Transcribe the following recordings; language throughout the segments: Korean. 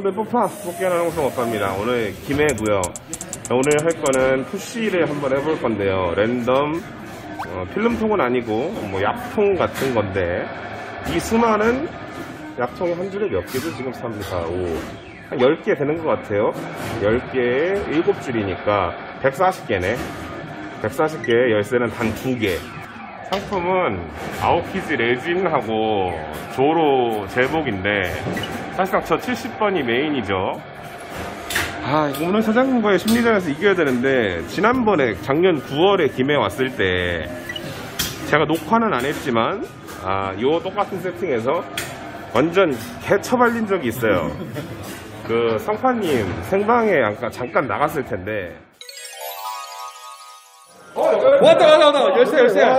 여러분들 뽑기 하나 방송 어떠합니다. 오늘 김해고요. 오늘 할 거는 푸시를 한번 해볼 건데요. 랜덤 필름통은 아니고 뭐 약통 같은 건데, 이 수많은 약통이 한 줄에 몇 개죠? 지금 3, 4, 5 한 10개 되는 것 같아요. 10개에 7줄이니까 140개네 140개, 열쇠는 단 2개. 상품은 아오키즈 레진하고 조로 제복인데, 사실상 저 70번이 메인이죠. 이거 오늘 사장님과의 심리전에서 이겨야 되는데, 지난번에 작년 9월에 김해 왔을 때 제가 녹화는 안 했지만 요 똑같은 세팅에서 완전 개처발린 적이 있어요. 그 성파님 생방에 잠깐 나갔을 텐데. 왔다. 열쇠.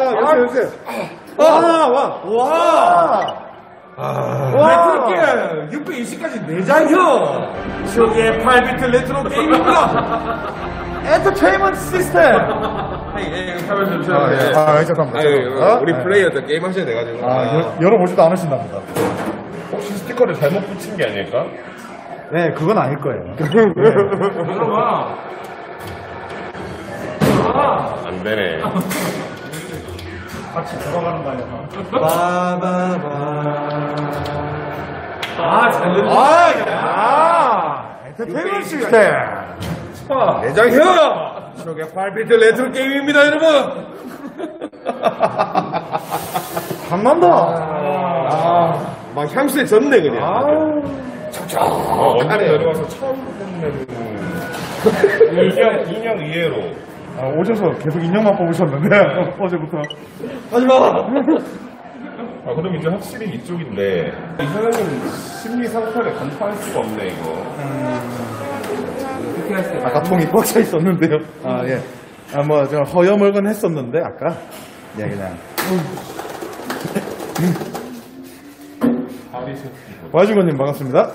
레트로 게임 620까지 내장형. 저게 8비트 레트로 게임입니다. 엔터테인먼트 시스템. 잠깐만. 우리 플레이어 때 게임 하셔야 돼가지고. 열어보지도 않으신답니다. 혹시 스티커를 잘못 붙인 게 아닐까? 네, 그건 아닐 거예요. 안 되네. 같이 돌아가는 거 아니야? 잘 됐다. 엔터테인먼트 시스템. 내장형! 저게 8비트 레트로 게임입니다, 여러분! 강난다. 막 향수에 젖네, 그냥. 언제 내려와서 처음 뽑는 인형 이해로. 오셔서 계속 인형만 뽑으셨는데, 어제부터. 그럼 이제 확실히 이쪽인데, 이 사장님 심리 상태를 간파할 수가 없네, 이거. 아까 통이 꽉 차 있었는데요. 예. 저 허여멀건 했었는데, 아까. 예, 그냥. 와주건님 반갑습니다.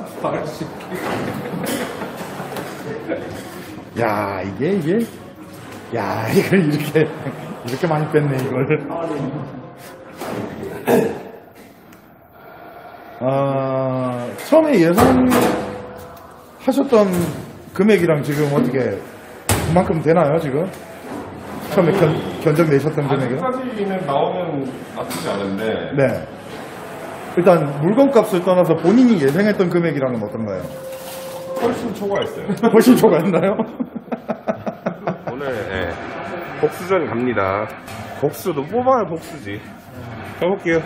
야, 이게. 야, 이걸 이렇게 많이 뺐네, 이걸. 처음에 예상하셨던 금액이랑 지금 어떻게, 그만큼 되나요, 지금? 처음에 견적 내셨던 금액이요? 아직까지는 나오면 나쁘지 않은데. 네. 일단 물건 값을 떠나서 본인이 예상했던 금액이랑은 어떤가요? 훨씬 초과했어요. 훨씬 초과했나요? 오늘 복수전 갑니다. 복수도 뽑아야 복수지. 가볼게요.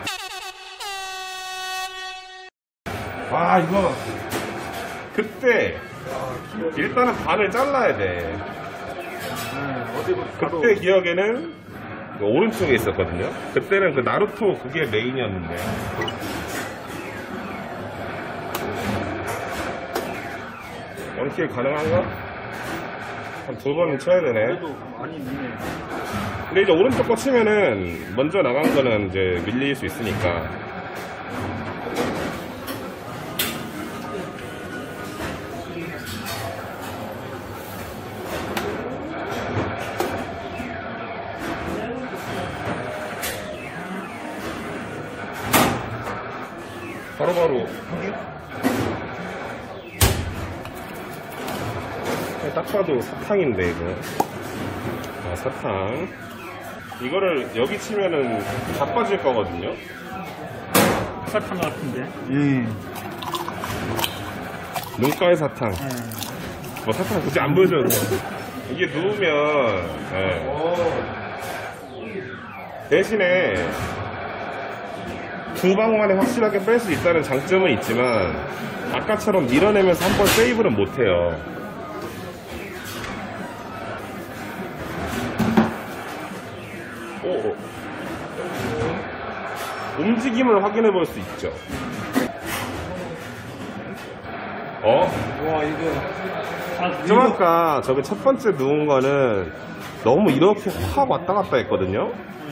이거 그때 일단은 반을 잘라야 돼. 그때 기억에는 오른쪽에 있었거든요. 그때는 그 나루토 그게 메인이었는데. 원킬 가능한가? 한 2번 쳐야 되네. 그래도 많이 있네. 근데 이제 오른쪽 거 치면은 먼저 나간 거는 이제 밀릴 수 있으니까. 바로바로 확인? 딱 봐도 사탕인데, 이거. 사탕. 이거를 여기 치면은 자빠질 거거든요? 사탕 같은데. 눈가의 사탕. 뭐 사탕 굳이 안 보여줘도 돼. 이게 누우면, 대신에 두 방만에 확실하게 뺄 수 있다는 장점은 있지만, 아까처럼 밀어내면서 한 번 세이브는 못해요. 움직임을 확인해 볼 수 있죠. 좀 아까 저기 첫 번째 누운 거는 너무 이렇게 확 왔다 갔다 했거든요.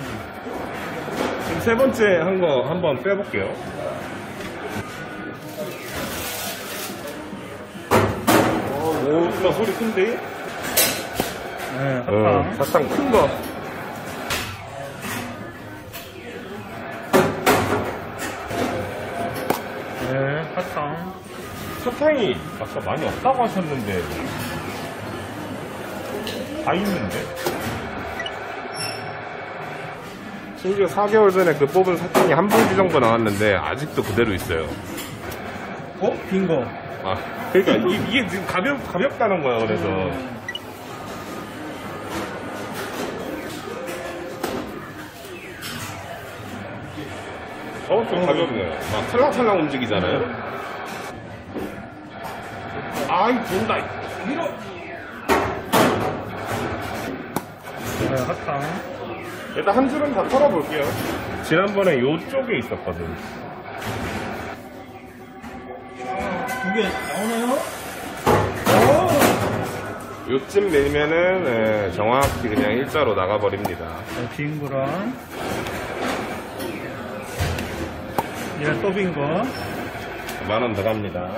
지금 세 번째 한 거 한번 빼볼게요. 나 소리 큰데? 네, 사탕 큰 거. 네, 사탕. 사탕이 아까 많이 없다고 하셨는데 다 있는데? 심지어 4개월 전에 그 뽑은 사탕이 한 봉지 정도 나왔는데 아직도 그대로 있어요. 어? 빈거. 아, 그러니까 이게 지금 가볍다는 거야. 그래서 좀 가볍네요. 막 찰랑찰랑 움직이잖아요. 아이 돈다. 밀어. 네, 핫탕. 일단 한 줄은 다 털어볼게요. 지난번에 요쪽에 있었거든. 두 개 나오나요? 요쯤 내면은 정확히 그냥 일자로 나가버립니다. 네, 빈 거랑. 얘 또 빈 거. 10,000원 더 갑니다.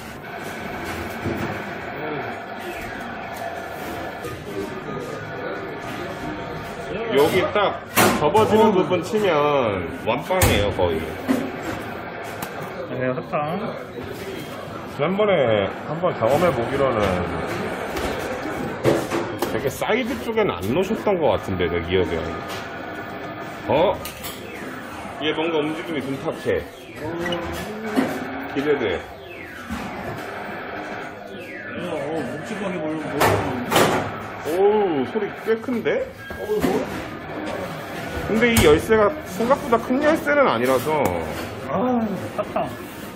여기 딱 접어지는 부분 치면 완빵이에요, 거의. 네, 핫탕. 지난번에 한번 경험해보기로는 되게 사이드 쪽에는 안 놓으셨던 것 같은데, 내 기억에. 얘 뭔가 움직임이 둔탁해. 기대돼. 묵직하게 보려고 오우, 소리 꽤 큰데? 근데 이 열쇠가 생각보다 큰 열쇠는 아니라서. 핫탕.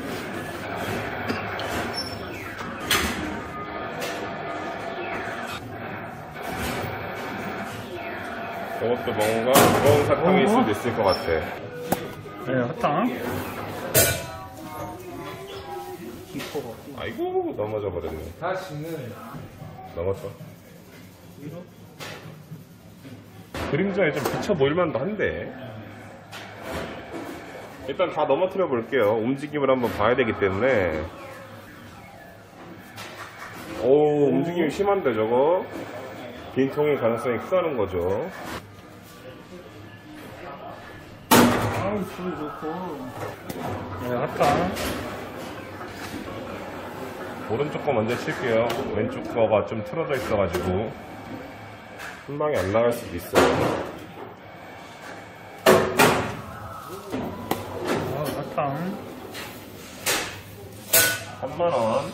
저것도 뭔가 무거운 사탕일 수도 있을 것 같아. 네, 핫탕. 아이고, 넘어져 버렸네. 넘었어. 그림자에 좀 비쳐 보일 만도 한데. 일단 다 넘어뜨려 볼게요. 움직임을 한번 봐야 되기 때문에. 오, 움직임이 심한데 저거. 빈통의 가능성이 크다는 거죠. 아우, 소리 좋고. 네, 핫탕. 오른쪽 거 먼저 칠게요. 왼쪽 거가 좀 틀어져 있어가지고 한 방에 안 나갈 수도 있어요. 핫탕. 3,000원.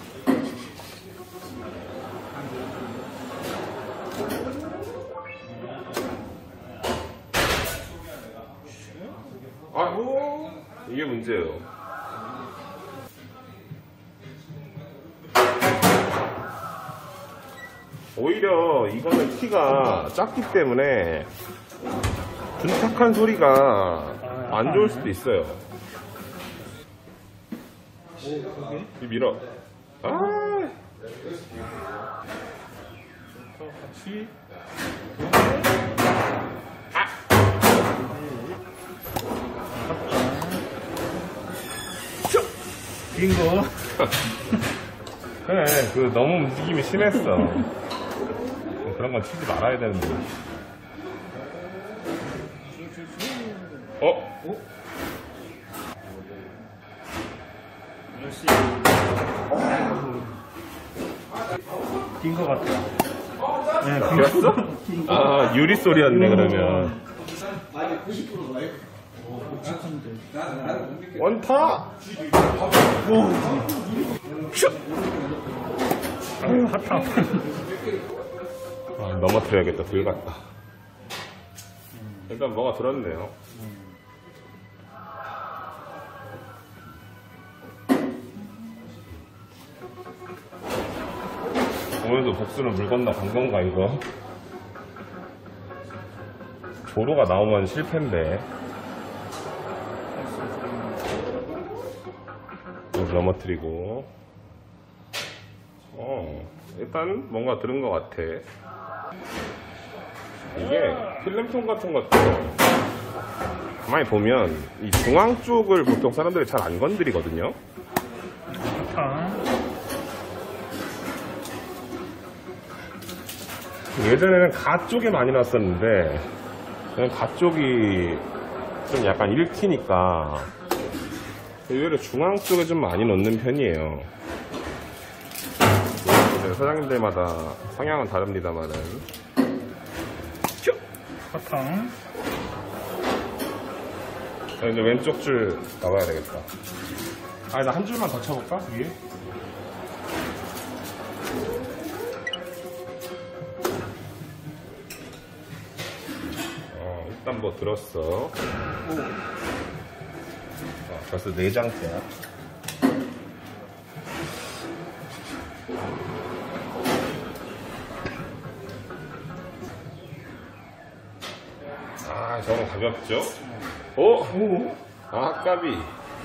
아이고, 이게 문제예요. 오히려 이거는 키가 작기 때문에 둔탁한 소리가 안 좋을 수도 있어요. 이 밀어. 같이. 빈거. 그래, 그 너무 움직임이 심했어. 그런 건 치지 말아야 되는데. 역시. 빈거 같아. 네, 비었어? 아, 유리 소리였네, 그러면. 원타! 핫탕. 아, 넘어뜨려야겠다. 불 같다. 일단 뭐가 들었네요. 오늘도 복수는 물 건너 간 건가, 이거? 조로가 나오면 실패인데. 여기 넘어뜨리고. 일단 뭔가 들은 것 같아. 이게 필름통 같은 것도 가만히 보면 이 중앙 쪽을 보통 사람들이 잘 안 건드리거든요. 예전에는 가 쪽에 많이 났었는데 가 쪽이 좀 약간 읽히니까 의외로 중앙 쪽에 좀 많이 넣는 편이에요. 이제 사장님들마다 성향은 다릅니다만은. 사탕. 자, 이제 왼쪽 줄 나가야 되겠다. 아, 나 한 줄만 더 쳐볼까? 위에? 일단 뭐 들었어. 벌써 4장째야. 아, 저건 가볍죠? 오! 아, 까비.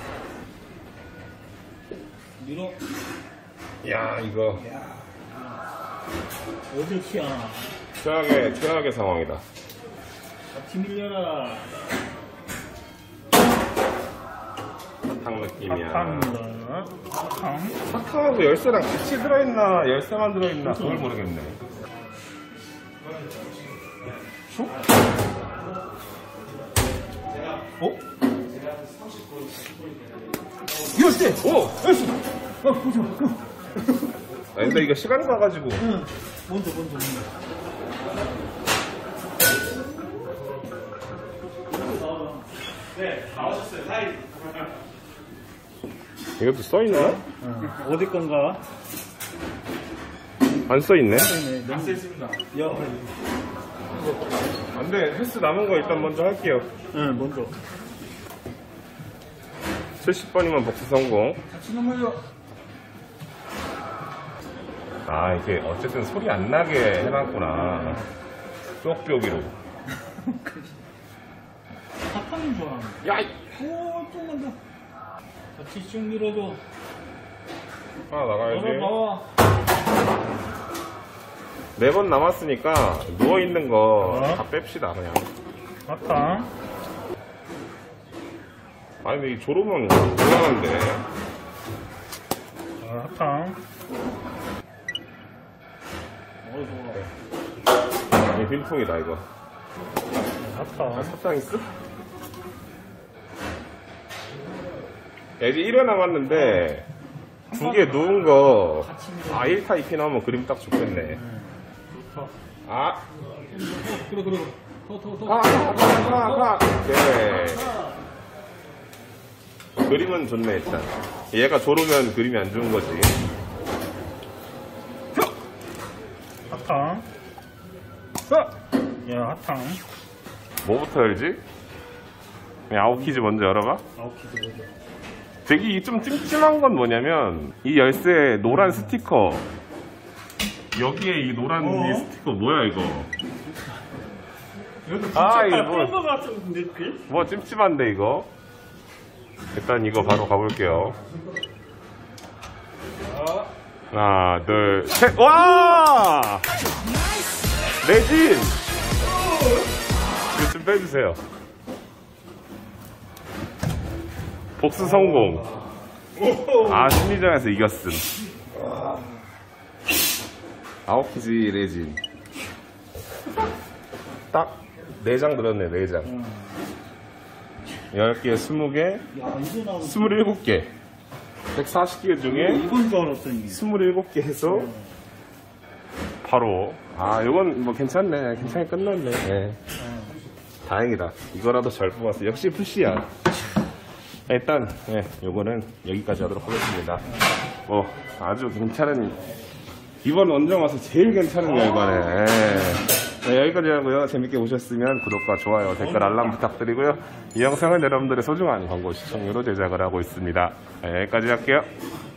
밀어. 야, 이거. 어디야? 최악의 상황이다. 같이 밀려라. 사탕 느낌이야. 사탕. 사탕하고 열쇠랑 같이 들어있나, 열쇠만 들어있나, 그걸 모르겠네. 어? 열쇠! 오! 열쇠! 보자. 아, 근데 이거 시간 가가지고. 응. 먼저. 네, 나오셨어요. 하이. 이것도 써있나? 어디 건가? 안 써있네? 안 쓰겠습니다. 안 돼. 횟수 남은 거 일단 먼저 할게요. 응, 먼저. 70번이면 복수 성공. 같이 넘어요. 아, 이게 어쨌든 소리 안 나게 해놨구나. 뾱뾱이로. 사탕인 줄 알았는데. 야! 오, 좀만 더. 같이 쭉 밀어줘. 하나 나가야지. 나와. 4번 남았으니까 누워있는 거 다 어? 뺍시다, 그냥. 사탕. 아니, 근데 이 졸으면 곤란한데. 사탕. 좋아. 이게 빈통이다, 이거. 사탕. 사탕 있어? 야, 이제 1회 남았는데, 2개 누운 거, 1타 2피 나오면 그림 딱 좋겠네. 좋다. 아, 그래. 더. 가. 네. 그림은 좋네, 일단. 얘가 졸으면 그림이 안 좋은 거지. 사탕. 야, 사탕. 뭐부터 열지? 그냥 아웃키즈 먼저 열어봐. 아웃키즈 보자. 되게 좀 찜찜한 건 뭐냐면, 이 열쇠에 노란 스티커. 여기에 이 노란 이 스티커 뭐야, 이거? 아, 이거 뭐. 거 같은 느낌? 뭐 찜찜한데 이거. 일단 이거 바로 가볼게요. 하나, 둘, 셋. 와! 레진! 이거 좀 빼주세요. 복수 성공. 아, 심리전에서 이겼음. 아웃키즈 레진. 딱 4장 들었네, 4장. 10개, 20개, 야, 이제 나오는 27개. 140개 중에 이건 줄 알았더니. 27개 해서 바로. 아, 이건 뭐 괜찮네. 괜찮게 끝났네. 네. 다행이다. 이거라도 잘 뽑았어. 역시 푸시야. 일단 요거는 여기까지 하도록 하겠습니다. 뭐 아주 괜찮은, 이번 원정 와서 제일 괜찮은 결과네. 네, 여기까지 하고요. 재밌게 보셨으면 구독과 좋아요, 댓글, 알람 부탁드리고요. 이 영상은 여러분들의 소중한 광고 시청료로 제작을 하고 있습니다. 네, 여기까지 할게요.